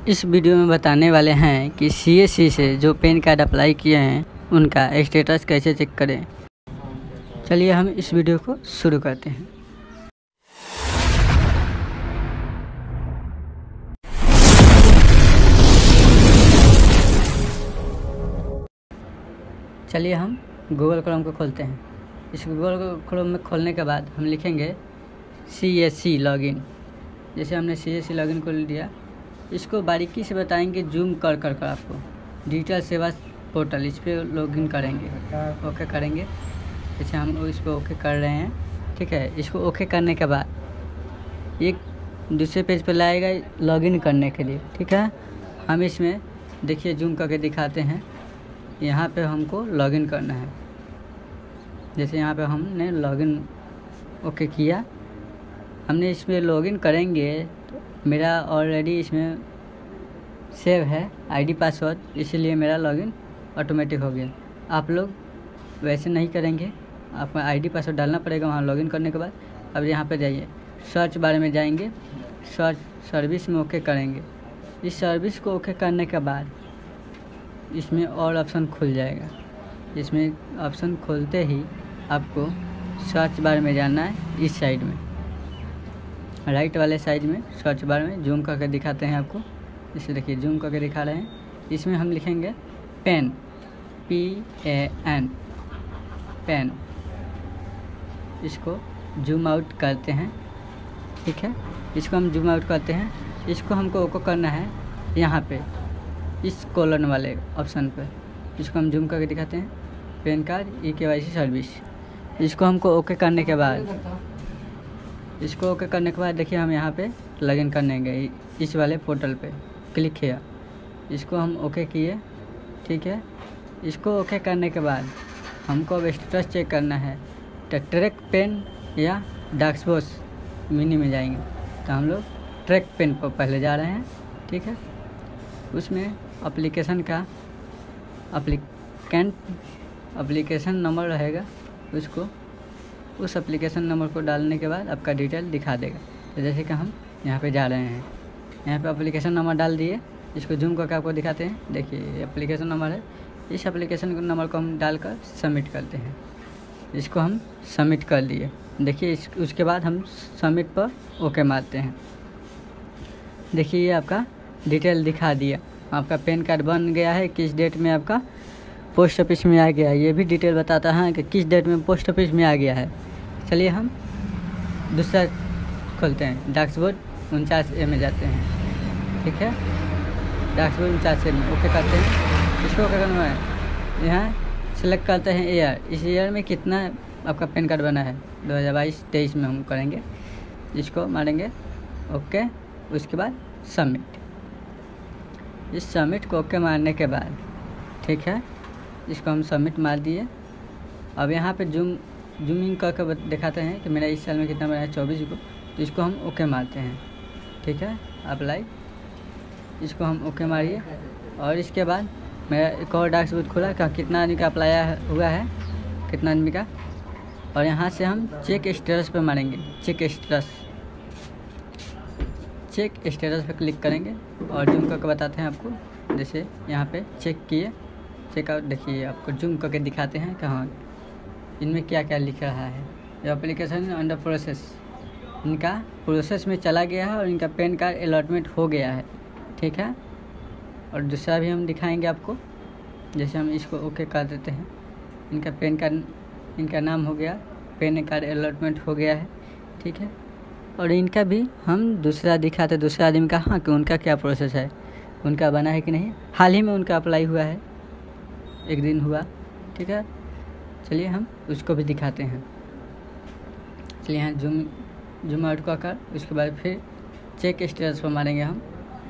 इस वीडियो में बताने वाले हैं कि CSC से जो पैन कार्ड अप्लाई किए हैं उनका स्टेटस कैसे चेक करें। चलिए हम इस वीडियो को शुरू करते हैं। चलिए हम गूगल क्रोम को खोलते हैं। इस गूगल क्रोम में खोलने के बाद हम लिखेंगे CSC लॉगिन। जैसे हमने CSC लॉगिन को लिया, इसको बारीकी से बताएंगे जूम कर आपको डिजिटल सेवा पोर्टल, इस पर लॉगिन करेंगे, ओके करेंगे। जैसे हम इसको ओके कर रहे हैं, ठीक है। इसको ओके करने के बाद एक दूसरे पेज पर लाएगा लॉगिन करने के लिए, ठीक है। हम इसमें देखिए जूम करके दिखाते हैं। यहाँ पे हमको लॉगिन करना है। जैसे यहाँ पे हमने लॉगिन ओके किया, हमने इसमें लॉगिन करेंगे तो मेरा ऑलरेडी इसमें सेव है आईडी पासवर्ड, इसीलिए मेरा लॉगिन ऑटोमेटिक हो गया। आप लोग वैसे नहीं करेंगे, आपको आईडी पासवर्ड डालना पड़ेगा वहाँ लॉगिन करने के बाद। अब यहाँ पे जाइए, सर्च बारे में जाएंगे, सर्च सर्विस में ओके करेंगे। इस सर्विस को ओके करने के बाद इसमें और ऑप्शन खुल जाएगा। इसमें ऑप्शन खोलते ही आपको सर्च बार में जाना है। इस साइड में राइट वाले साइड में सर्च बार में जूम करके दिखाते हैं आपको। इसे देखिए जूम करके दिखा रहे हैं। इसमें हम लिखेंगे पेन, PAN, पेन। इसको जूम आउट करते हैं, ठीक है। इसको हम जूम आउट करते हैं। इसको हमको ओके करना है यहाँ पे इस कॉलन वाले ऑप्शन पे। इसको हम जूम करके दिखाते हैं, पैन कार्ड eKYC सर्विस। इसको हमको ओके करने के बाद देखिए हम यहाँ पे लॉगिन करने गए इस वाले पोर्टल पे, क्लिक किया। इसको हम ओके किए, ठीक है। इसको ओके करने के बाद हमको अब स्टेटस चेक करना है। तो ट्रैक पेन या डैशबोर्ड मिनी में जाएंगे तो हम लोग ट्रैक पेन पर पहले जा रहे हैं, ठीक है। उसमें एप्लीकेशन का एप्लीकेशन नंबर रहेगा, उसको उस एप्लीकेशन नंबर को डालने के बाद आपका डिटेल दिखा देगा। तो जैसे कि हम यहाँ पे जा रहे हैं, यहाँ पे एप्लीकेशन नंबर डाल दिए। इसको जूम करके आपको दिखाते हैं। देखिए एप्लीकेशन नंबर है, इस एप्लीकेशन नंबर को हम डालकर सबमिट करते हैं। इसको हम सबमिट कर दिए। देखिए उसके बाद हम सबमिट पर ओके मारते हैं। देखिए ये आपका डिटेल दिखा दिया, आपका पैन कार्ड बन गया है, किस डेट में आपका पोस्ट ऑफिस में आ गया है। ये भी डिटेल बताता है कि किस डेट में पोस्ट ऑफिस में आ गया है। चलिए हम दूसरा खोलते हैं, डैशबोर्ड 49A में जाते हैं, ठीक है। डैशबोर्ड 49A में ओके करते हैं। इसको ओके करना है, यहाँ सेलेक्ट करते हैं ईयर। इस ईयर में कितना आपका पैन कार्ड बना है, 2022-23 में हम करेंगे। इसको मारेंगे ओके, उसके बाद सबमिट। इस सबमिट को ओके मारने के बाद, ठीक है, इसको हम सबमिट मार दिए। अब यहाँ पे जूमिंग करके दिखाते हैं कि मेरा इस साल में कितना बना है, 24 को। तो इसको हम ओके मारते हैं, ठीक है। अप्लाई, इसको हम ओके मारिए। और इसके बाद मेरा एक और डैशबोर्ड खुला कि कितना आदमी का अप्लाई हुआ है, कितना आदमी का। और यहाँ से हम चेक स्टेटस पे मारेंगे, चेक स्टेटस पे क्लिक करेंगे और जूम करके बताते हैं आपको। जैसे यहाँ पे चेक किए, चेकआउट, देखिए आपको जूम करके दिखाते हैं कि हाँ इनमें क्या क्या लिख रहा है। एप्लीकेशन अंडर प्रोसेस, इनका प्रोसेस में चला गया है और इनका पैन कार्ड अलॉटमेंट हो गया है, ठीक है। और दूसरा भी हम दिखाएंगे आपको। जैसे हम इसको ओके कर देते हैं, इनका पैन कार्ड, इनका नाम हो गया, पैन कार्ड अलॉटमेंट हो गया है, ठीक है। और इनका भी हम दूसरा दिखाते, दूसरा आदमी का, हाँ कि उनका क्या प्रोसेस है, उनका बना है कि नहीं। हाल ही में उनका अप्लाई हुआ है, एक दिन हुआ, ठीक है। चलिए हम उसको भी दिखाते हैं। चलिए यहाँ जूम आउट कर उसके बाद फिर चेक स्टेटस पर मारेंगे हम।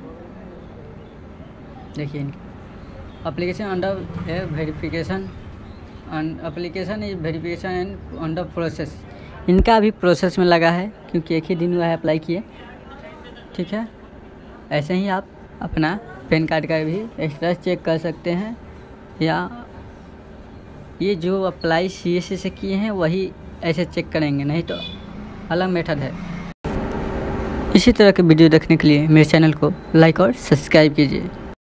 देखिए application under verification, application is verification and under process. इनका भी प्रोसेस में लगा है क्योंकि एक ही दिन हुआ है अप्लाई किए, ठीक है। ऐसे ही आप अपना पैन कार्ड का भी स्टेटस चेक कर सकते हैं, या ये जो अप्लाई CSC से किए हैं वही ऐसे चेक करेंगे, नहीं तो अलग मेथड है। इसी तरह के वीडियो देखने के लिए मेरे चैनल को लाइक और सब्सक्राइब कीजिए।